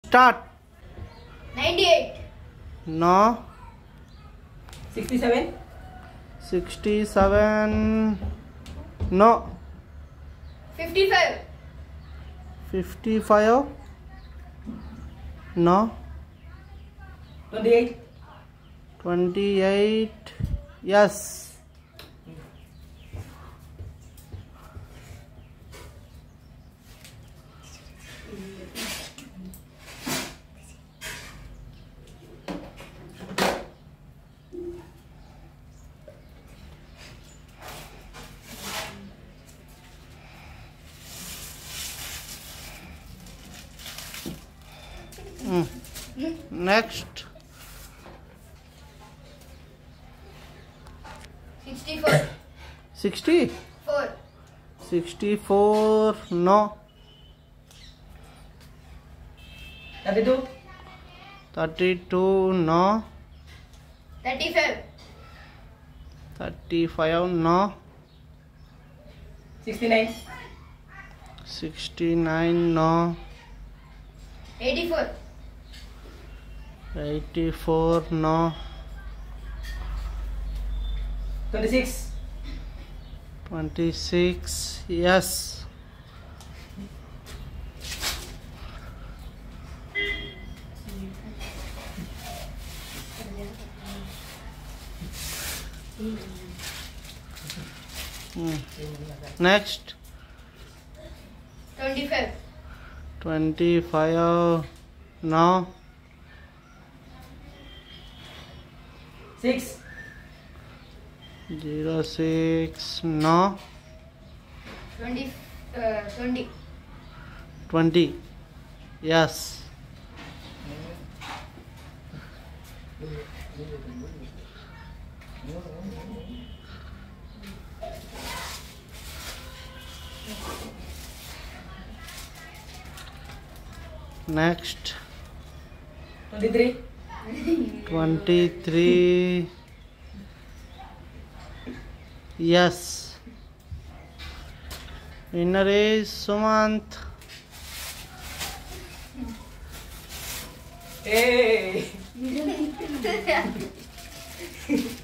Start. 98. No. 67. 67. No. 55. 55. No. 28. 28. Yes. Next. 64. 60. 4. 64. No. 32. 32. No. 35. 35. No. 69. 69. No. 84. 84. No. 26. 26. Yes. Next. 25. 25. No. 6. 06. No. 20. 20. Yes. Next. 23. 23. Yes. Winner is Sumant. Hey.